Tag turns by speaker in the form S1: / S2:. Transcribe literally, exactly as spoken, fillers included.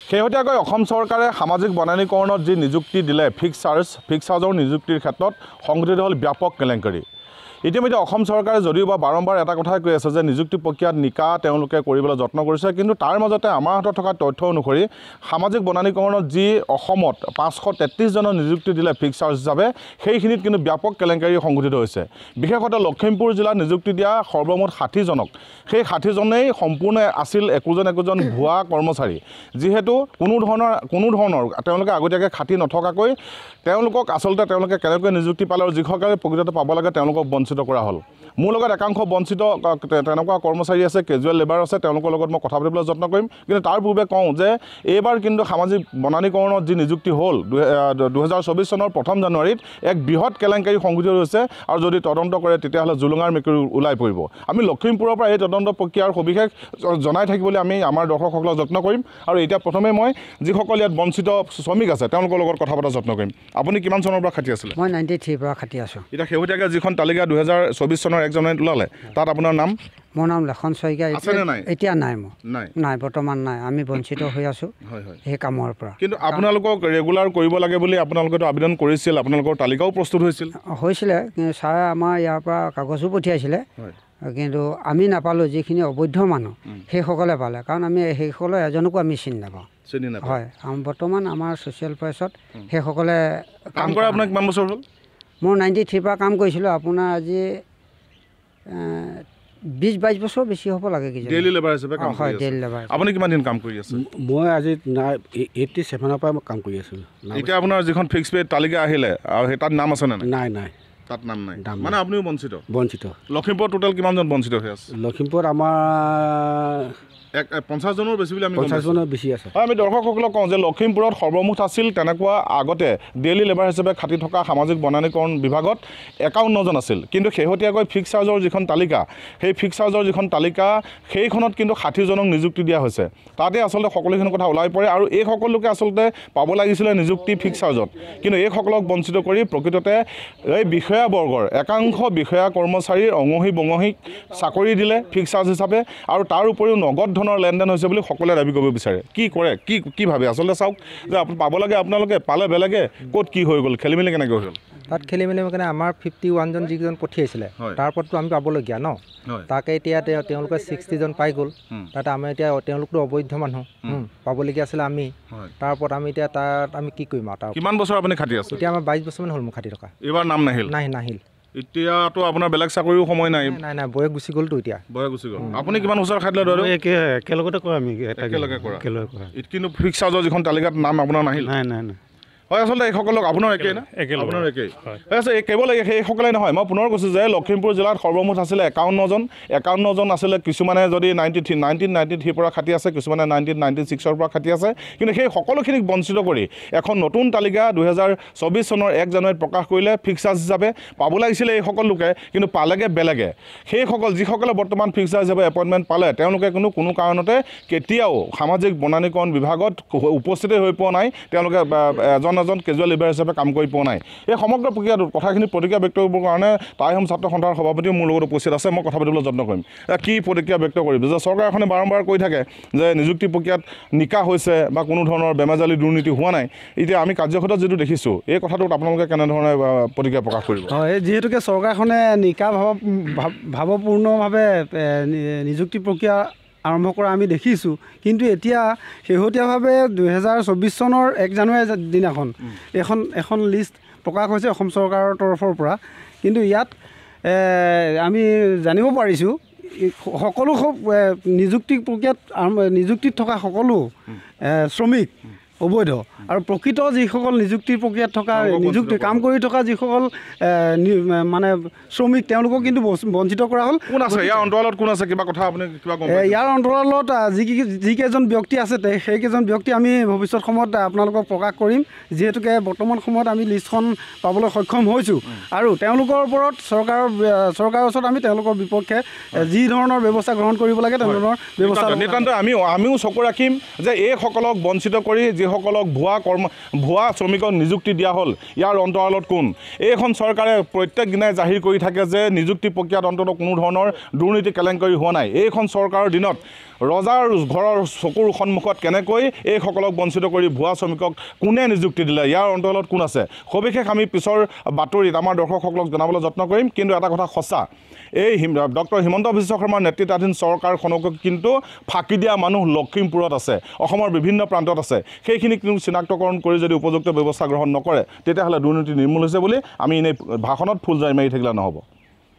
S1: শেহতীয়াকৈ অসম চৰকাৰে সামাজিক বনানীকৰণত যি নিযুক্তি দিলে ফিক্স চাৰ্জ ফিক্স চাৰ্জৰ নিযুক্তিৰ ক্ষেত্ৰত সংঘটিত হ'ল ব্যাপক কেলেংকাৰী ইতিমধ্যে অসম চৰকাৰে যদিও বা বাৰম্বাৰ এটা কথাই কৈ আছে যে নিযুক্তি প্ৰক্ৰিয়াত নিকা তেওঁলোকে কৰিবলৈ যত্ন কৰিছে কিন্তু তাৰ মাজতে আমাৰ হাতত থকা তথ্য অনুসৰি সামাজিক বনানীকৰণত যি অসমত পাঁচশ তেত্ৰিছ জনৰ নিযুক্তি দিলে ফিক্স চাৰ্জ হিচাপে সেইখিনিত কিন্তু ব্যাপক কেলেংকাৰী সংঘটিত হৈছে বিশেষতঃ লখিমপুৰ জিলাত নিযুক্তি দিয়া সৰ্বমুঠ ষাঠি জনক সেই ষাঠি জনেই সম্পূৰ্ণ আছিল একোজন একোজন ভুৱা কৰ্মচাৰী যিহেতু কোনো ধৰণৰ কোনো ধৰণৰ তেওঁলোকে আগতীয়াকৈ খাটি নথকাকৈ তেওঁলোকক আচলতে তেওঁলোকে কেনেকৈ নিযুক্তি পালে আৰু যিসকলে প্ৰকৃততে পাব লাগে তেওঁলোকক বঞ্চিত কৰা হ'ল মোৰ লগত একাংশ বঞ্চিত তেনেকুৱা কৰ্মচাৰী আছে কেজুৱেল লেবাৰ আছে তেওঁলোকৰ লগত মই কথা পাতিবলৈ যত্ন কৰিম কিন্তু তাৰ পূৰ্বে কওঁ যে এইবাৰ কিন্তু সামাজিক বনানীকৰণত যি নিযুক্তি হ'ল দুহেজাৰ চৌবিছ চনৰ প্ৰথম জানুৱাৰীত এক বৃহৎ কেলেংকাৰী সংঘটিত হৈছে আৰু যদি তদন্ত কৰে তেতিয়াহ'লে জুলুঙাৰ মেকুৰী ওলাই পৰিব আমি লখিমপুৰৰ পৰা এই তদন্ত প্ৰক্ৰিয়াৰ সবিশেষ জনাই থাকিবলৈ আমি আমাৰ দৰ্শকসকলক যত্ন কৰিম আৰু এতিয়া প্ৰথমে মই যিসকল ইয়াত বঞ্চিত শ্ৰমিক আছে তেওঁলোকৰ লগত কথা পতাৰ যত্ন কৰিম আপুনি কিমান চনৰ পৰা খাটি আছিলে
S2: মই নাইণ্টি থ্ৰীৰ পৰা খাটি আছোঁ
S1: এতিয়া শেহতীয়াকৈ যিখন তালিকা দুহেজাৰ চৌবিছ চনৰ এক জানুৱাৰীত ওলালে তাত আপোনাৰ নাম
S2: মোৰ নাম লক্ষণ শইকীয়া এতিয়া নাই মোৰ
S1: নাই
S2: নাই বৰ্তমান নাই আমি বঞ্চিত হৈ আছোঁ সেই কামৰ পৰা
S1: কিন্তু আপোনালোকক ৰেগুলাৰ কৰিব লাগে বুলি আপোনালোকেতো আবেদন কৰিছিল আপোনালোকৰ তালিকাও প্ৰস্তুত হৈছিল
S2: হৈছিলে ছাৰে আমাৰ ইয়াৰ পৰা কাগজো পঠিয়াইছিলে কিন্তু আমি নাপালোঁ যিখিনি অবৈধ মানুহ সেইসকলে পালে কাৰণ আমি সেইসকলৰ এজনকো আমি চিনি নাপাওঁ হয় বৰ্তমান আমাৰ ছ'চিয়েল প্ৰেছত সেইসকলে
S1: কাম কৰা আপোনাক কিমান বছৰ হ'ল
S2: মই নাইণ্টি থ্ৰীৰ পৰা কাম কৰিছিলোঁ আপোনাৰ আজি বিছ বাইছ বছৰ বেছি হ'ব লাগে কি
S1: ডেইলি লেবাৰ হিচাপে কাম
S2: হয় ডেইলি লেবাৰ
S1: আপুনি কিমান দিন কাম কৰি আছে
S3: মই আজি এইটটি ছেভেনৰ পৰা মই কাম কৰি আছোঁ
S1: এতিয়া আপোনাৰ যিখন ফিক্স পে তালিকা আহিলে আৰু সেই তাত নাম আছে নে
S3: নাই নাই
S1: তাত নাম নাই মানে আপুনিও বঞ্চিত
S3: বঞ্চিত
S1: লখিমপুৰ টোটেল কিমানজন বঞ্চিত হৈ আছে
S3: লখিমপুৰত আমাৰ
S1: এক পঞ্চাছ জনৰ বেছি বুলি আমি
S3: পঞ্চাছ জনৰ বেছি আছে
S1: হয় আমি দৰ্শকসকলক কওঁ যে লখিমপুৰত সৰ্বমুঠ আছিল তেনেকুৱা আগতে ডেইলি লেবাৰ হিচাপে খাটি থকা সামাজিক বনানীকৰণ বিভাগত একাৱন্নজন আছিল কিন্তু শেহতীয়াকৈ ফিক্স চাৰ্জৰ যিখন তালিকা সেই ফিক্স চাৰ্জৰ যিখন তালিকা সেইখনত কিন্তু ষাঠিজনক নিযুক্তি দিয়া হৈছে তাতে আচলতে সকলোখিনি কথা ওলাই পৰে আৰু এই সকলোকে আচলতে পাব লাগিছিলে নিযুক্তি ফিক্স চাৰ্জত কিন্তু এইসকলক বঞ্চিত কৰি প্ৰকৃততে এই বিষয়াবৰ্গৰ একাংশ বিষয়া কৰ্মচাৰীৰ অঙহী বঙহীক চাকৰি দিলে ফিক্স চাৰ্জ হিচাপে আৰু তাৰ উপৰিও নগদ ধনৰ লেনদেন হৈছে বুলি সকলোৱে দাবী কৰিব বিচাৰে কি কৰে কি কি ভাবে আচলতে চাওক যে পাব লাগে আপোনালোকে পালে বেলেগে ক'ত কি হৈ গ'ল খেলি মেলি কেনেকৈ হৈ গ'ল
S4: তাত খেলি মেলি মানে আমাৰ ফিফটি ওৱানজন যিকেইজন পঠিয়াইছিলে তাৰ ওপৰততো আমি পাবলগীয়া ন তাকে এতিয়া তেওঁলোকে ছিক্সটিজন পাই গ'ল তাতে আমি এতিয়া তেওঁলোকতো অবৈধ মানুহ পাবলগীয়া আছিলে আমি তাৰ ওপৰত আমি এতিয়া তাত আমি কি কৰিম আৰু তাৰ
S1: কিমান বছৰ আপুনি খাটি আছে
S4: এতিয়া আমাৰ বাইছ বছৰমান হ'ল মোৰ খাটি থকা
S1: এইবাৰ নাম নাহিল
S4: নাহি নাহিল
S1: এতিয়াতো আপোনাৰ বেলেগ চাকৰিও সময় নাই
S4: নাই নাই বয়স গুচি গ'লতো এতিয়া
S1: বয়স গুচি গ'ল আপুনি কিমান বছৰ খাটিলে ধৰক
S3: একেলগতে কৰা আমি
S1: একেলগে কৰা কিন্তু ফিক্স চাৰ্জৰ যিখন তালিকাত নাম আপোনাৰ নাহিল
S3: নাই নাই নাই
S1: হয় আচলতে এইসকলক আপোনাৰ একেই না আপোনাৰ একেই আছে কেৱল সেইসকলে নহয় মই পুনৰ কৈছোঁ যে লখিমপুৰ জিলাত সৰ্বমুঠ আছিলে একাৱন্নজন একাৱন্নজন আছিলে কিছুমানে যদি নাইণ্টি থ্ৰী নাইনটিন নাইণ্টি থ্ৰীৰ পৰা খাটি আছে কিছুমানে নাইনটিন নাইণ্টি ছিক্সৰ পৰা খাটি আছে কিন্তু সেই সকলোখিনিক বঞ্চিত কৰি এখন নতুন তালিকা দুহেজাৰ চৌবিছ চনৰ এক জানুৱাৰীত প্ৰকাশ কৰিলে ফিক্স চাৰ্জ হিচাপে পাব লাগিছিলে এইসকল লোকে কিন্তু পালেগে বেলেগে সেইসকল যিসকলে বৰ্তমান ফিক্স চাৰ্জ হিচাপে এপইণ্টমেণ্ট পালে তেওঁলোকে কোনো কোনো কাৰণতে কেতিয়াও সামাজিক বনানীকৰণ বিভাগত উপস্থিত হৈ পোৱা নাই তেওঁলোকে এজন এজন কেজুৱেল লেবাৰ হিচাপে কাম কৰি পোৱা নাই এই সমগ্ৰ প্ৰক্ৰিয়াটোত কথাখিনি প্ৰতিক্ৰিয়া ব্যক্ত কৰিবৰ কাৰণে টাইহোম ছাত্ৰ সন্থাৰ সভাপতিও মোৰ লগত উপস্থিত আছে মই কথা পাতিবলৈ যত্ন কৰিম কি প্ৰতিক্ৰিয়া ব্যক্ত কৰিব যে চৰকাৰখনে বাৰম্বাৰ কৈ থাকে যে নিযুক্তি প্ৰক্ৰিয়াত নিকা হৈছে বা কোনো ধৰণৰ বেমেজালি দুৰ্নীতি হোৱা নাই এতিয়া আমি কাৰ্যক্ষেত্ৰত যিটো দেখিছোঁ এই কথাটোত আপোনালোকে কেনেধৰণে প্ৰতিক্ৰিয়া প্ৰকাশ কৰিব
S5: হয় যিহেতুকে চৰকাৰখনে নিকা ভাৱ ভাৱপূৰ্ণভাৱে নিযুক্তি প্ৰক্ৰিয়া আৰম্ভ কৰা আমি দেখিছোঁ কিন্তু এতিয়া শেহতীয়াভাৱে দুহেজাৰ চৌবিছ চনৰ এক জানুৱাৰী দিনাখন এখন এখন লিষ্ট প্ৰকাশ হৈছে অসম চৰকাৰৰ তৰফৰ পৰা কিন্তু ইয়াত আমি জানিব পাৰিছোঁ সকলো নিযুক্তি প্ৰক্ৰিয়াত নিযুক্তিত থকা সকলো শ্ৰমিক অবৈধ আৰু প্ৰকৃত যিসকল নিযুক্তিৰ প্ৰক্ৰিয়াত থকা নিযুক্তি কাম কৰি থকা যিসকল মানে শ্ৰমিক তেওঁলোকক কিন্তু বঞ্চিত কৰা হ'ল
S1: কোন আছে ইয়াৰ অন্তৰালত কোন আছে কিবা কথা আপুনি কিবা গম পাইছে
S5: ইয়াৰ অন্তৰালত যি যিকেইজন ব্যক্তি আছে সেইকেইজন ব্যক্তি আমি ভৱিষ্যত সময়ত আপোনালোকক প্ৰকাশ কৰিম যিহেতুকে বৰ্তমান সময়ত আমি লিষ্টখন পাবলৈ সক্ষম হৈছোঁ আৰু তেওঁলোকৰ ওপৰত চৰকাৰৰ চৰকাৰৰ ওচৰত আমি তেওঁলোকৰ বিপক্ষে যি ধৰণৰ ব্যৱস্থা গ্ৰহণ কৰিব লাগে তেনেধৰণৰ ব্যৱস্থা
S1: নিতান্ত আমি আমিও চকু ৰাখিম যে এইসকলক বঞ্চিত কৰি যিসকলক ভুৱা কৰ্ম ভুৱা শ্ৰমিকক নিযুক্তি দিয়া হ'ল ইয়াৰ অন্তৰালত কোন এইখন চৰকাৰে প্ৰত্যেক দিনাই জাহিৰ কৰি থাকে যে নিযুক্তি প্ৰক্ৰিয়াত অন্তত কোনো ধৰণৰ দুৰ্নীতি কেলেংকাৰী হোৱা নাই এইখন চৰকাৰৰ দিনত ৰজাৰ ঘৰৰ চকুৰ সন্মুখত কেনেকৈ এইসকলক বঞ্চিত কৰি ভুৱা শ্ৰমিকক কোনে নিযুক্তি দিলে, ইয়াৰ অন্তৰালত কোন আছে, সবিশেষ আমি পিছৰ বাতৰিত আমাৰ দৰ্শকসকলক জনাবলৈ যত্ন কৰিম। কিন্তু এটা কথা সঁচা, এই ডক্টৰ হিমন্ত বিশ্ব শৰ্মাৰ নেতৃত্বাধীন চৰকাৰখনক কিন্তু ফাঁকি দিয়া মানুহ লখিমপুৰত আছে, অসমৰ বিভিন্ন প্ৰান্তত আছে। সেইখিনি কিন্তু চিনাক্তকৰণ কৰি যদি উপযুক্ত ব্যৱস্থা গ্ৰহণ নকৰে তেতিয়াহ'লে দুৰ্নীতি নিৰ্মূল হৈছে বুলি আমি এনেই ভাষণত ফুলজাৰি মাৰি থাকিলে নহ'ব।